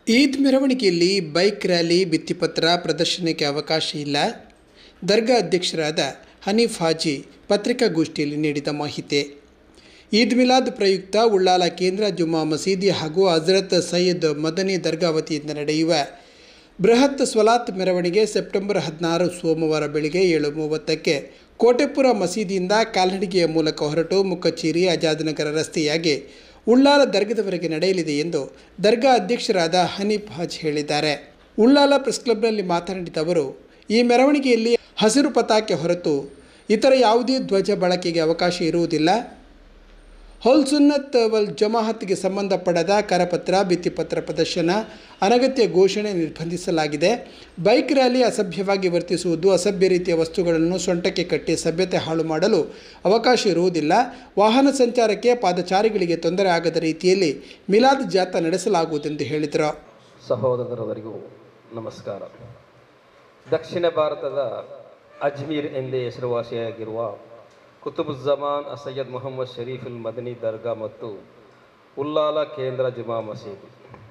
ಈದ್ ಮೆರವಣಿಗೆಯಲ್ಲಿ bike rally, ಭಿತ್ತಿಪತ್ರ ಪ್ರದರ್ಶನಕ್ಕೆ ಅವಕಾಶ ಇಲ್ಲ. ದರ್ಗಾ ಅಧ್ಯಕ್ಷರಾದ ಹನೀಫ್ ಹಾಜಿ ಪತ್ರಿಕಾಗೋಷ್ಠಿಯಲ್ಲಿ ನೀಡಿದ ಮಾಹಿತಿ. ಈದ್ ಮಿಲಾದ್ ಪ್ರಯುಕ್ತ ಉಳ್ಳಾಲ ಕೇಂದ್ರ ಜುಮ್ಮಾ ಮಸೀದಿ ಹಾಗೂ ಹಜರತ್ ಸೈಯದ್ ಮದನಿ ದರ್ಗಾ ವತಿಯಿಂದ ನಡೆಯುವ ಬೃಹತ್ ಸ್ವಲಾತ್ ಮೆರವಣಿಗೆ ಸೆಪ್ಟೆಂಬರ್ 16 ಸೋಮವಾರ ಬೆಳಗ್ಗೆ 7:30ಕ್ಕೆ ಕೋಟೆಪುರ ಮಸೀದಿಯಿಂದ ಕಾಲ್ನಡಿಗೆಯ ಮೂಲಕ ಹೊರಟು ಮುಕ್ಕಚೇರಿ ಆಜಾದ್ನಗರ ರಸ್ತೆಯಾಗಿ ಉಳ್ಳಾಲ ದರ್ಗಾದವರೆಗೆ ನಡೆಯಲಿದೆ ಎಂದು ದರ್ಗಾ ಅಧ್ಯಕ್ಷರಾದ ಹನೀಫ್ ಹಾಜ್ ಹೇಳಿದ್ದಾರೆ. ಉಳ್ಳಾಲ ಪ್ರೆಸ್ ಕ್ಲಬ್ನಲ್ಲಿ ಮಾತನಾಡಿದ ಅವರು, ಈ ಮೆರವಣಿಗೆಯಲ್ಲಿ ಹಸಿರು ಪತಾಕೆ ಹೊರತು ಇತರ ಯಾವುದೇ ಧ್ವಜ ಬಳಕೆಗೆ ಅವಕಾಶ ಇರುವುದಿಲ್ಲ. ಅಹ್ಲುಸ್ ಸುನ್ನತ್ ವಲ್ ಜಮಾಅತ್ಗೆ ಸಂಬಂಧಪಡದ ಕರಪತ್ರ, ಭಿತ್ತಿಪತ್ರ ಪ್ರದರ್ಶನ, ಅನಗತ್ಯ ಘೋಷಣೆ ನಿರ್ಬಂಧಿಸಲಾಗಿದೆ. ಬೈಕ್ ರ್ಯಾಲಿ ಅಸಭ್ಯವಾಗಿ ವರ್ತಿಸುವುದು, ಅಸಭ್ಯ ರೀತಿಯ ವಸ್ತುಗಳನ್ನು ಸೊಂಟಕ್ಕೆ ಕಟ್ಟಿ ಸಭ್ಯತೆ ಹಾಳು ಮಾಡಲು ಅವಕಾಶ ಇರುವುದಿಲ್ಲ. ವಾಹನ ಸಂಚಾರಕ್ಕೆ, ಪಾದಚಾರಿಗಳಿಗೆ ತೊಂದರೆ ಆಗದ ರೀತಿಯಲ್ಲಿ ಮಿಲಾದ್ ಜಾಥಾ ನಡೆಸಲಾಗುವುದೆಂದು ಹೇಳಿದರು. ಸಹೋದರರಿಗೂ ನಮಸ್ಕಾರ. ದಕ್ಷಿಣ ಭಾರತದ ಅಜ್ಮೀರ್ ಎಂದೇ ಹೆಸರುವಾಸಿಯಾಗಿರುವ ಕುತುಬುಜ್ಜಮಾನ್ ಸೈಯದ್ ಮೊಹಮ್ಮದ್ ಶರೀಫುಲ್ ಮದನಿ ದರ್ಗಾ ಮತ್ತು ಉಳ್ಳಾಲ ಕೇಂದ್ರ ಜುಮಾ ಮಸೀದಿ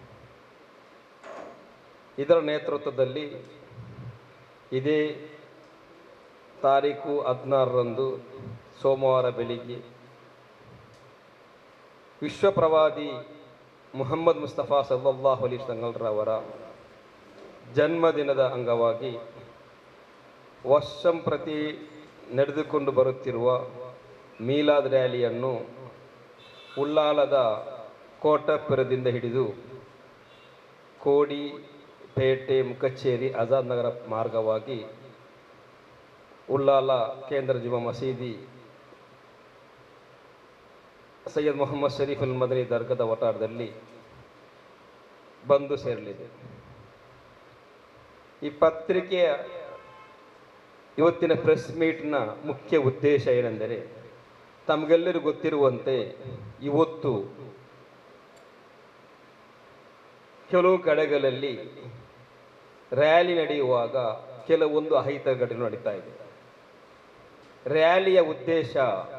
ಇದರ ನೇತೃತ್ವದಲ್ಲಿ ಇದೇ ತಾರೀಕು 16ರಂದು ಸೋಮವಾರ ಬೆಳಿಗ್ಗೆ ವಿಶ್ವ ಪ್ರವಾದಿ ಮುಹಮ್ಮದ್ ಮುಸ್ತಫಾ ಸಲ್ಲಲ್ಲಾಹು ಅಲೈಹಿ ವಸಲ್ಲಂರವರ ಜನ್ಮದಿನದ ಅಂಗವಾಗಿ ವರ್ಷಂಪ್ರತಿ ನಡೆದುಕೊಂಡು ಬರುತ್ತಿರುವ ಮೀಲಾದ್ ರ್ಯಾಲಿಯನ್ನು ಉಳ್ಳಾಲದ ಕೋಟಪುರದಿಂದ ಹಿಡಿದು ಕೋಡಿ, ಪೇಟೆ, ಮುಕ್ಕಚೇರಿ, ಆಜಾದ್ನಗರ ಮಾರ್ಗವಾಗಿ ಉಳ್ಳಾಲ ಕೇಂದ್ರ ಜುಮಾ ಮಸೀದಿ ಸೈಯದ್ ಮೊಹಮ್ಮದ್ ಶರೀಫುಲ್ ಮದನಿ ದರ್ಗಾದ ವಠಾರದಲ್ಲಿ ಬಂದು ಸೇರಲಿದೆ. ಈ ಪತ್ರಿಕೆಯ ಇವತ್ತಿನ ಪ್ರೆಸ್ ಮೀಟ್ನ ಮುಖ್ಯ ಉದ್ದೇಶ ಏನೆಂದರೆ, ತಮಗೆಲ್ಲರಿಗೂ ಗೊತ್ತಿರುವಂತೆ ಇವತ್ತು ಕೆಲವು ಕಡೆಗಳಲ್ಲಿ ರ್ಯಾಲಿ ನಡೆಯುವಾಗ ಕೆಲವೊಂದು ಅಹಿತ ಘಟನೆ ನಡೀತಾ ಇದೆ. ರ್ಯಾಲಿಯ ಉದ್ದೇಶ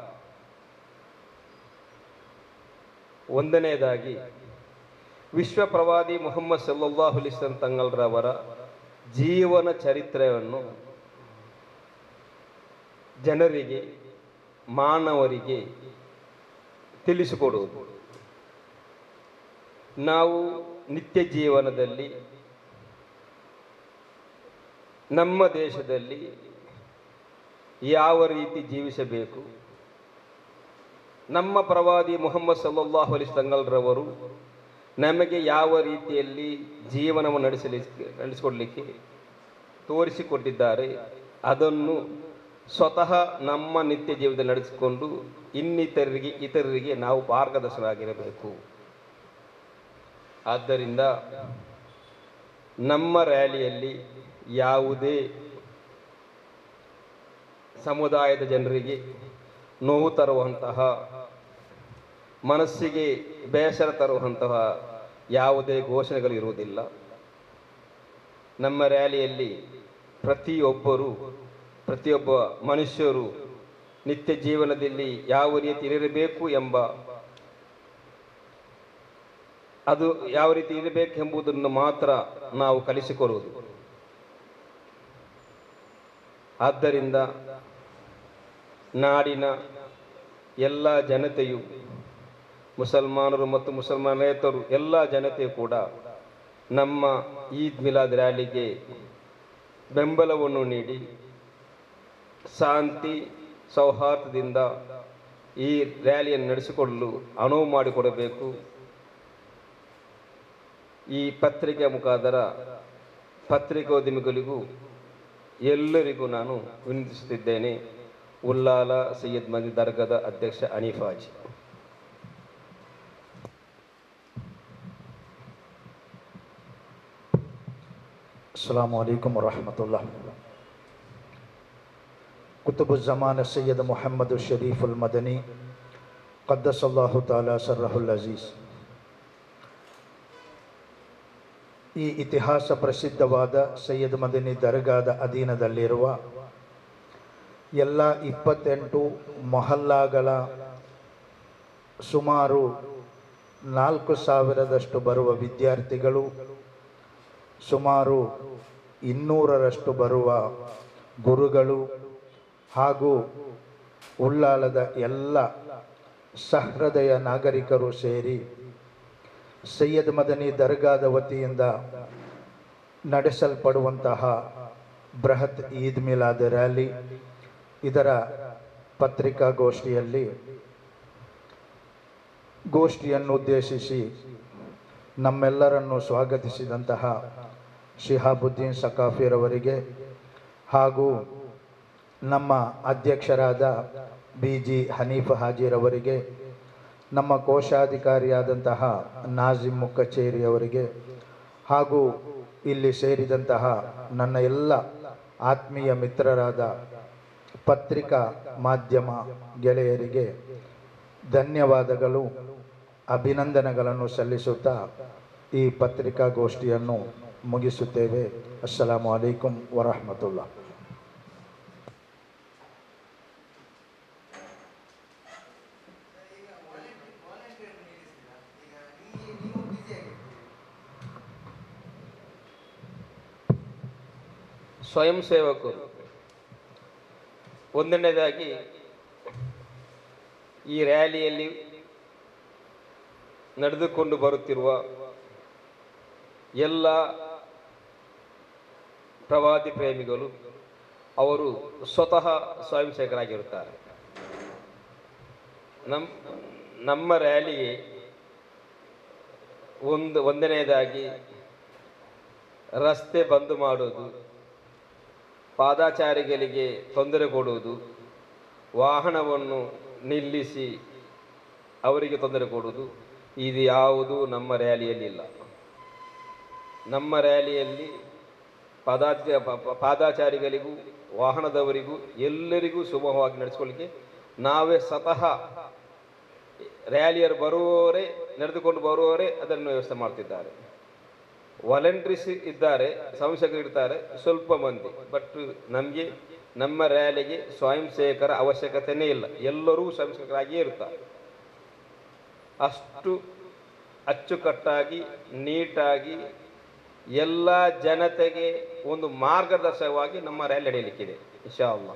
ಒಂದನೇದಾಗಿ ವಿಶ್ವ ಪ್ರವಾದಿ ಮುಹಮ್ಮದ್ ಸಲ್ಲಲ್ಲಾಹು ಅಲೈಹಿ ವಸಲ್ಲಂ ತಂಗಲ್ರವರ ಜೀವನ ಚರಿತ್ರೆಯನ್ನು ಜನರಿಗೆ, ಮಾನವರಿಗೆ ತಿಳಿಸಿಕೊಡುವುದು. ನಾವು ನಿತ್ಯ ಜೀವನದಲ್ಲಿ ನಮ್ಮ ದೇಶದಲ್ಲಿ ಯಾವ ರೀತಿ ಜೀವಿಸಬೇಕು, ನಮ್ಮ ಪ್ರವಾದಿ ಮುಹಮ್ಮದ್ ಸಲ್ಲಲ್ಲಾಹು ಅಲೈಹಿ ವಸಲ್ಲಂರವರು ನಮಗೆ ಯಾವ ರೀತಿಯಲ್ಲಿ ಜೀವನವನ್ನು ನಡೆಸಿಕೊಡಲಿಕ್ಕೆ ತೋರಿಸಿಕೊಟ್ಟಿದ್ದಾರೆ, ಅದನ್ನು ಸ್ವತಃ ನಮ್ಮ ನಿತ್ಯ ಜೀವನದಲ್ಲಿ ನಡೆಸಿಕೊಂಡು ಇತರರಿಗೆ ನಾವು ಮಾರ್ಗದರ್ಶನವಾಗಿರಬೇಕು. ಆದ್ದರಿಂದ ನಮ್ಮ ರ್ಯಾಲಿಯಲ್ಲಿ ಯಾವುದೇ ಸಮುದಾಯದ ಜನರಿಗೆ ನೋವು ತರುವಂತಹ, ಮನಸ್ಸಿಗೆ ಬೇಸರ ತರುವಂತಹ ಯಾವುದೇ ಘೋಷಣೆಗಳು ಇರುವುದಿಲ್ಲ. ನಮ್ಮ ರ್ಯಾಲಿಯಲ್ಲಿ ಪ್ರತಿಯೊಬ್ಬ ಮನುಷ್ಯರು ನಿತ್ಯ ಜೀವನದಲ್ಲಿ ಯಾವ ರೀತಿ ಇರಬೇಕು ಎಂಬುದನ್ನು ಮಾತ್ರ ನಾವು ಕಲಿಸಿಕೊಡುವುದು. ಆದ್ದರಿಂದ ನಾಡಿನ ಎಲ್ಲ ಜನತೆಯು, ಮುಸಲ್ಮಾನರು ಮತ್ತು ಮುಸಲ್ಮಾನೇತರು ಎಲ್ಲ ಜನತೆಯು ಕೂಡ ನಮ್ಮ ಈದ್ ಮಿಲಾದ್ ರ್ಯಾಲಿಗೆ ಬೆಂಬಲವನ್ನು ನೀಡಿ ಶಾಂತಿ ಸೌಹಾರ್ದದಿಂದ ಈ ರ್ಯಾಲಿಯನ್ನು ನಡೆಸಿಕೊಳ್ಳಲು ಅನುವು ಮಾಡಿಕೊಡಬೇಕು. ಈ ಪತ್ರಿಕೆ ಮುಖಾಂತರ ಪತ್ರಿಕೋದ್ಯಮಿಗಳಿಗೂ ಎಲ್ಲರಿಗೂ ನಾನು ವಿನಂತಿಸುತ್ತಿದ್ದೇನೆ. ಉಳ್ಳಾಲ ಸೈಯದ್ ಮದನಿ ದರ್ಗಾದ ಅಧ್ಯಕ್ಷ ಹನೀಫ್ ಹಾಜಿ. अस्सलामु अलैकुम वरहमतुल्लाह। कुतुबुज़्ज़मान सैयद मोहम्मद शरीफुल मदनी क़द्दसल्लाहु ताला सर्रहुल अज़ीज़ ಈ ಇತಿಹಾಸ ಪ್ರಸಿದ್ಧವಾದ ಸೈಯದ್ ಮದನಿ ದರ್ಗಾದ ಅಧೀನದಲ್ಲಿರುವ ಎಲ್ಲ 28 ಮೊಹಲ್ಲಾಗಳ ಸುಮಾರು 4000ದಷ್ಟು ಬರುವ ವಿದ್ಯಾರ್ಥಿಗಳು ಸುಮಾರು 200ರಷ್ಟು ಬರುವ ಗುರುಗಳು ಹಾಗೂ ಉಳ್ಳಾಲದ ಎಲ್ಲ ಸಹೃದಯ ನಾಗರಿಕರು ಸೇರಿ ಸೈಯದ್ ಮದನಿ ದರ್ಗಾದ ವತಿಯಿಂದ ನಡೆಸಲ್ಪಡುವಂತಹ ಬೃಹತ್ ಈದ್ ಮಿಲಾದ್ ರ್ಯಾಲಿ ಇದರ ಗೋಷ್ಠಿಯನ್ನು ಉದ್ದೇಶಿಸಿ ನಮ್ಮೆಲ್ಲರನ್ನು ಸ್ವಾಗತಿಸಿದಂತಹ ಶಿಹಾಬುದ್ದೀನ್ ಸಕಾಫಿರವರಿಗೆ ಹಾಗೂ ನಮ್ಮ ಅಧ್ಯಕ್ಷರಾದ BG ಹನೀಫ್ ಹಾಜಿರವರಿಗೆ, ನಮ್ಮ ಕೋಶಾಧಿಕಾರಿಯಾದಂತಹ ನಾಜಿಮ್ ಮುಕ್ಕಚೇರಿ ಅವರಿಗೆ ಹಾಗೂ ಇಲ್ಲಿ ಸೇರಿದಂತಹ ನನ್ನ ಎಲ್ಲ ಆತ್ಮೀಯ ಮಿತ್ರರಾದ ಪತ್ರಿಕಾ ಮಾಧ್ಯಮ ಗೆಳೆಯರಿಗೆ ಧನ್ಯವಾದಗಳು, ಅಭಿನಂದನೆಗಳನ್ನು ಸಲ್ಲಿಸುತ್ತಾ ಈ ಪತ್ರಿಕಾಗೋಷ್ಠಿಯನ್ನು ಮುಗಿಸುತ್ತೇವೆ. ಅಸ್ಸಲಾಮು ಅಲೈಕುಂ ವರಹಮತುಲ್ಲಾ. ಸ್ವಯಂ ಸೇವಕರು ಒಂದನೇದಾಗಿ ಈ ರ್ಯಾಲಿಯಲ್ಲಿ ನಡೆದುಕೊಂಡು ಬರುತ್ತಿರುವ ಎಲ್ಲ ಪ್ರವಾದಿ ಪ್ರೇಮಿಗಳು ಅವರು ಸ್ವತಃ ಸ್ವಯಂ ಸೇವಕರಾಗಿರುತ್ತಾರೆ. ನಮ್ಮ ರ್ಯಾಲಿಗೆ ಒಂದನೇದಾಗಿ ರಸ್ತೆ ಬಂದ್ ಮಾಡೋದು, ಪಾದಾಚಾರಿಗಳಿಗೆ ತೊಂದರೆ ಕೊಡುವುದು, ವಾಹನವನ್ನು ನಿಲ್ಲಿಸಿ ಅವರಿಗೆ ತೊಂದರೆ ಕೊಡುವುದು, ಇದು ಯಾವುದು ನಮ್ಮ ರ್ಯಾಲಿಯಲ್ಲಿ ಇಲ್ಲ. ನಮ್ಮ ರ್ಯಾಲಿಯಲ್ಲಿ ಪಾದಾಚಾರಿಗಳಿಗೂ ವಾಹನದವರಿಗೂ ಎಲ್ಲರಿಗೂ ಸುಗಮವಾಗಿ ನಡೆಸಿಕೊಳ್ಳಿಕ್ಕೆ ನಾವೇ ಸ್ವತಃ ರ್ಯಾಲಿಯರು ಬರುವವರೇ, ನಡೆದುಕೊಂಡು ಬರುವವರೇ ಅದನ್ನು ವ್ಯವಸ್ಥೆ ಮಾಡ್ತಿದ್ದಾರೆ. ವಾಲಂಟ್ರೀಸ್ ಇದ್ದಾರೆ, ಸಂಸಕರು ಇರ್ತಾರೆ ಸ್ವಲ್ಪ ಮಂದಿ. ಬಟ್ ನಮಗೆ ನಮ್ಮ ರ್ಯಾಲಿಗೆ ಸ್ವಯಂ ಸೇವಕರ ಅವಶ್ಯಕತೆಯೇ ಇಲ್ಲ, ಎಲ್ಲರೂ ಸ್ವಯಂ ಸೇವಕರಾಗಿಯೇ ಇರ್ತಾರೆ. ಅಷ್ಟು ಅಚ್ಚುಕಟ್ಟಾಗಿ ನೀಟಾಗಿ ಎಲ್ಲ ಜನತೆಗೆ ಒಂದು ಮಾರ್ಗದರ್ಶಕವಾಗಿ ನಮ್ಮ ರ್ಯಾಲಿ ನಡೆಯಲಿಕ್ಕಿದೆ ಇನ್ಶಾ ಅಲ್ಲಾಹ್.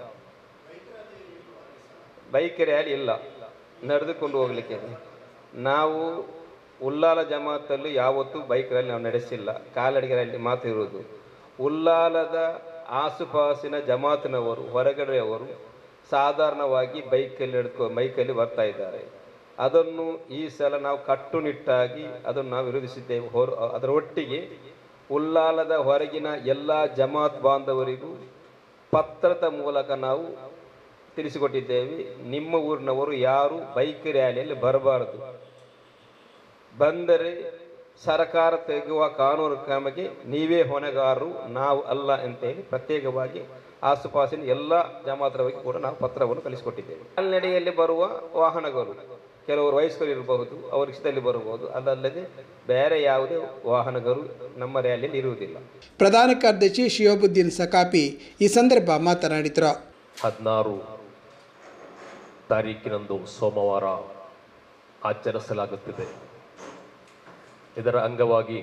ಬೈಕ್ ರ್ಯಾಲಿ ಇಲ್ಲ, ನಡೆದುಕೊಂಡು ಹೋಗ್ಲಿಕ್ಕೆ. ನಾವು ಉಲ್ಲಾಲ ಜಮಾತಲ್ಲಿ ಯಾವತ್ತೂ ಬೈಕ್ ರ್ಯಾಲಿ ನಾವು ನಡೆಸಿಲ್ಲ, ಕಾಲ್ನಡಿಗೆ ರ್ಯಾಲಿ ಮಾತ್ರ ಇರುವುದು. ಉಲ್ಲಾಲದ ಆಸುಪಾಸಿನ ಜಮಾತಿನವರು, ಹೊರಗಡೆಯವರು ಸಾಧಾರಣವಾಗಿ ಬೈಕಲ್ಲಿ ಬರ್ತಾ ಇದ್ದಾರೆ. ಅದನ್ನು ಈ ಸಲ ನಾವು ಕಟ್ಟುನಿಟ್ಟಾಗಿ ಅದನ್ನು ನಾವು ವಿರೋಧಿಸಿದ್ದೇವೆ. ಅದರ ಒಟ್ಟಿಗೆ ಉಲ್ಲಾಲದ ಹೊರಗಿನ ಎಲ್ಲ ಜಮಾತ್ ಬಾಂಧವರಿಗೂ ಪತ್ರದ ಮೂಲಕ ನಾವು ತಿಳಿಸಿಕೊಟ್ಟಿದ್ದೇವೆ, ನಿಮ್ಮ ಊರಿನವರು ಯಾರು ಬೈಕ್ ರ್ಯಾಲಿಯಲ್ಲಿ ಬರಬಾರದು, ಬಂದರೆ ಸರ್ಕಾರ ತೆಗೆಯುವ ಕಾನೂನು ಕ್ರಮಕ್ಕೆ ನೀವೇ ಹೊಣೆಗಾರರು, ನಾವು ಅಲ್ಲ ಅಂತೇಳಿ ಪ್ರತ್ಯೇಕವಾಗಿ ಆಸುಪಾಸಿನ ಎಲ್ಲ ಜಮಾತರವರಿಗೆ ಕೂಡ ನಾವು ಪತ್ರವನ್ನು ಕಳಿಸಿಕೊಟ್ಟಿದ್ದೇವೆ. ಕಾಲ್ನಡಿಗೆಯಲ್ಲಿ ಬರುವ ವಾಹನಗಳು ಕೆಲವರು ವಯಸ್ಕರು ಇರಬಹುದು, ಅವರ ಇಷ್ಟದಲ್ಲಿ ಬರಬಹುದು, ಅದಲ್ಲದೆ ಬೇರೆ ಯಾವುದೇ ವಾಹನಗಳು ನಮ್ಮ ರ್ಯಾಲಿಯಲ್ಲಿ ಇರುವುದಿಲ್ಲ. ಪ್ರಧಾನ ಕಾರ್ಯದರ್ಶಿ ಶಿಹಾಬುದ್ದೀನ್ ಸಕಾಫಿ ಈ ಸಂದರ್ಭ ಮಾತನಾಡಿದರು. 16 ತಾರೀಕಿನಂದು ಸೋಮವಾರ ಆಚರಿಸಲಾಗುತ್ತಿದೆ. ಇದರ ಅಂಗವಾಗಿ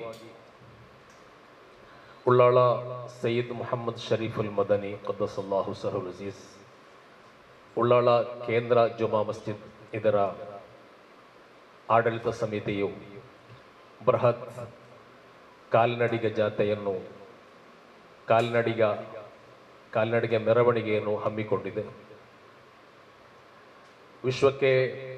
ಉಳ್ಳಾಳ ಸಯ್ಯದ್ ಮುಹಮ್ಮದ್ ಶರೀಫುಲ್ ಮದನಿ ಖದ್ದಸಲ್ಲಾಹು ಸಹರುಲ್ ಅಜೀಜ್ ಉಳ್ಳಾಳ ಕೇಂದ್ರ ಜುಮಾ ಮಸ್ಜಿದ್ ಇದರ ಆಡಳಿತ ಸಮಿತಿಯು ಬೃಹತ್ ಕಾಲ್ನಡಿಗೆ ಜಾಥೆಯನ್ನು ಕಾಲ್ನಡಿಗೆ ಮೆರವಣಿಗೆಯನ್ನು ಹಮ್ಮಿಕೊಂಡಿದೆ. ವಿಶ್ವಕ್ಕೆ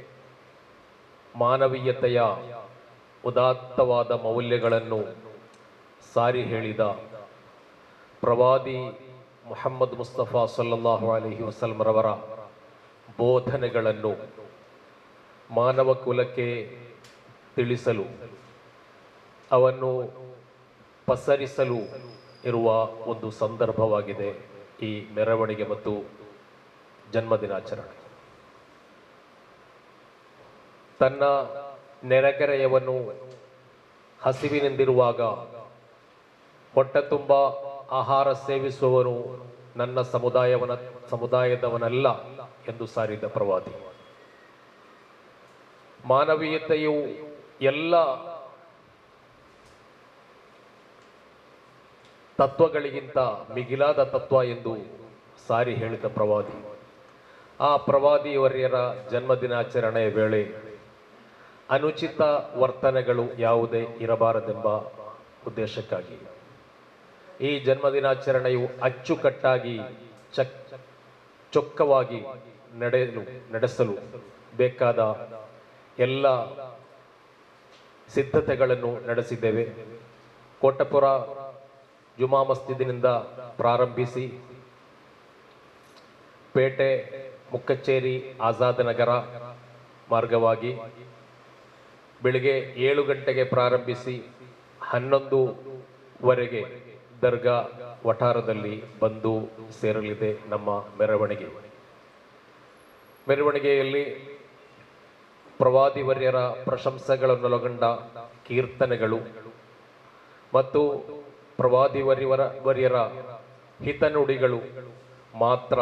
ಮಾನವೀಯತೆಯ ಉದಾತ್ತವಾದ ಮೌಲ್ಯಗಳನ್ನು ಸಾರಿ ಹೇಳಿದ ಪ್ರವಾದಿ ಮುಹಮ್ಮದ್ ಮುಸ್ತಫಾ ಸಲ್ಲಲ್ಲಾಹು ಅಲೈಹಿ ವಸಲ್ಲಮರವರ ಬೋಧನೆಗಳನ್ನು ಮಾನವ ಕುಲಕ್ಕೆ ತಿಳಿಸಲು, ಅವನ್ನು ಪಸರಿಸಲು ಇರುವ ಒಂದು ಸಂದರ್ಭವಾಗಿದೆ ಈ ಮೆರವಣಿಗೆ ಮತ್ತು ಜನ್ಮದಿನಾಚರಣೆ. ತನ್ನ ನೆರೆಕೆರೆಯವನ್ನು ಹಸಿವಿನಿಂದಿರುವಾಗ ಹೊಟ್ಟೆ ತುಂಬ ಆಹಾರ ಸೇವಿಸುವವನು ನನ್ನ ಸಮುದಾಯದವನಲ್ಲ ಎಂದು ಸಾರಿದ ಪ್ರವಾದಿ. ಮಾನವೀಯತೆಯು ತತ್ವಗಳಿಗಿಂತ ಮಿಗಿಲಾದ ತತ್ವ ಎಂದು ಸಾರಿ ಹೇಳಿದ ಪ್ರವಾದಿ. ಆ ಪ್ರವಾದಿಯವರ್ಯರ ಜನ್ಮದಿನಾಚರಣೆಯ ವೇಳೆ ಅನುಚಿತ ವರ್ತನೆಗಳು ಯಾವುದೇ ಇರಬಾರದೆಂಬ ಉದ್ದೇಶಕ್ಕಾಗಿ ಈ ಜನ್ಮದಿನಾಚರಣೆಯು ಅಚ್ಚುಕಟ್ಟಾಗಿ ಚೊಕ್ಕವಾಗಿ ನಡೆಸಲು ಬೇಕಾದ ಎಲ್ಲ ಸಿದ್ಧತೆಗಳನ್ನು ನಡೆಸಿದ್ದೇವೆ. ಕೋಟಪುರ ಜುಮಾ ಮಸ್ಜಿದಿನಿಂದ ಪ್ರಾರಂಭಿಸಿ ಪೇಟೆ, ಮುಕ್ಕಚ್ಚೇರಿ, ಆಜಾದ್ ನಗರ ಮಾರ್ಗವಾಗಿ ಬೆಳಿಗ್ಗೆ 7 ಗಂಟೆಗೆ ಪ್ರಾರಂಭಿಸಿ 11ವರೆಗೆ ದರ್ಗಾ ವಠಾರದಲ್ಲಿ ಬಂದು ಸೇರಲಿದೆ ನಮ್ಮ ಮೆರವಣಿಗೆ. ಮೆರವಣಿಗೆಯಲ್ಲಿ ಪ್ರವಾದಿವರ್ಯರ ಪ್ರಶಂಸೆಗಳನ್ನೊಳಗೊಂಡ ಕೀರ್ತನೆಗಳು ಮತ್ತು ಪ್ರವಾದಿವರ್ಯರ ಹಿತನುಡಿಗಳು ಮಾತ್ರ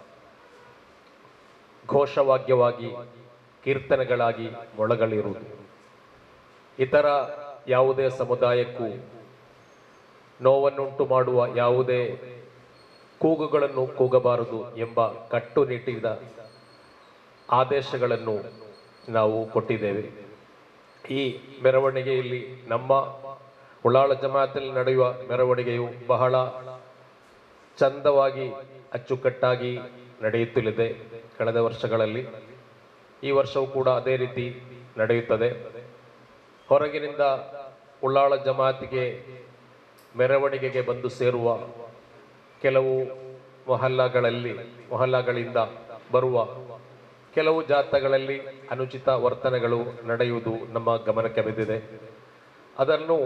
ಘೋಷವಾಕ್ಯವಾಗಿ ಕೀರ್ತನೆಗಳಾಗಿ ಮೊಳಗಲಿರುವುದು. ಇತರ ಯಾವುದೇ ಸಮುದಾಯಕ್ಕೂ ನೋವನ್ನುಂಟು ಮಾಡುವ ಯಾವುದೇ ಕೂಗುಗಳನ್ನು ಕೂಗಬಾರದು ಎಂಬ ಕಟ್ಟುನಿಟ್ಟಿನ ಆದೇಶಗಳನ್ನು ನಾವು ಕೊಟ್ಟಿದ್ದೇವೆ. ಈ ಮೆರವಣಿಗೆಯಲ್ಲಿ ನಮ್ಮ ಉಳ್ಳಾಳ ಜಮಾಅತಲ್ಲಿ ನಡೆಯುವ ಮೆರವಣಿಗೆಯು ಬಹಳ ಚಂದವಾಗಿ ಅಚ್ಚುಕಟ್ಟಾಗಿ ನಡೆಯುತ್ತಲಿದೆ. ಕಳೆದ ವರ್ಷಗಳಲ್ಲಿ ಈ ವರ್ಷವೂ ಕೂಡ ಅದೇ ರೀತಿ ನಡೆಯುತ್ತದೆ. ಹೊರಗಿನಿಂದ ಉಳ್ಳಾಳ ಜಮಾತಿಗೆ ಮೆರವಣಿಗೆಗೆ ಬಂದು ಸೇರುವ ಕೆಲವು ಮೊಹಲ್ಲಾಗಳಿಂದ ಬರುವ ಕೆಲವು ಜಾಥಾಗಳಲ್ಲಿ ಅನುಚಿತ ವರ್ತನೆಗಳು ನಡೆಯುವುದು ನಮ್ಮ ಗಮನಕ್ಕೆ ಬಿದ್ದಿದೆ. ಅದನ್ನು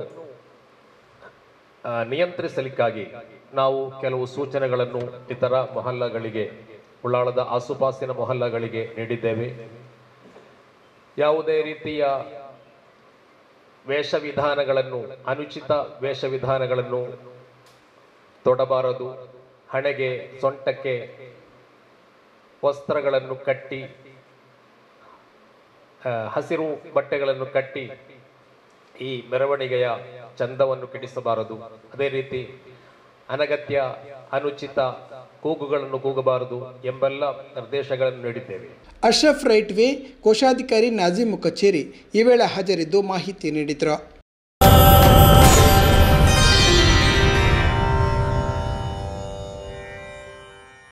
ನಿಯಂತ್ರಿಸಲಿಕ್ಕಾಗಿ ನಾವು ಕೆಲವು ಸೂಚನೆಗಳನ್ನು ಇತರ ಮೊಹಲ್ಲಾಗಳಿಗೆ, ಉಳ್ಳಾಳದ ಆಸುಪಾಸಿನ ಮೊಹಲ್ಲಾಗಳಿಗೆ ನೀಡಿದ್ದೇವೆ. ಯಾವುದೇ ರೀತಿಯ ವೇಷವಿಧಾನಗಳನ್ನು, ಅನುಚಿತ ವೇಷವಿಧಾನಗಳನ್ನು ತೊಡಬಾರದು. ಹಣೆಗೆ, ಸೊಂಟಕ್ಕೆ ವಸ್ತ್ರಗಳನ್ನು ಕಟ್ಟಿ, ಹಸಿರು ಬಟ್ಟೆಗಳನ್ನು ಕಟ್ಟಿ ಈ ಮೆರವಣಿಗೆಯ ಚಂದವನ್ನು ಕೆಡಿಸಬಾರದು. ಅದೇ ರೀತಿ ಅನಗತ್ಯ ಅನುಚಿತ ಕೂಗುಗಳನ್ನು ಕೂಗಬಾರದು ಎಂಬೆಲ್ಲ ನಿರ್ದೇಶಗಳನ್ನು ನೀಡಿದ್ದೇವೆ. ಅಶ್ರಫ್ ರೈಟ್ವೇ ಕೋಶಾಧಿಕಾರಿ ನಾಜಿಮ್ ಕಚೇರಿ ಈ ವೇಳೆ ಹಾಜರಿದ್ದು ಮಾಹಿತಿ ನೀಡಿದರು.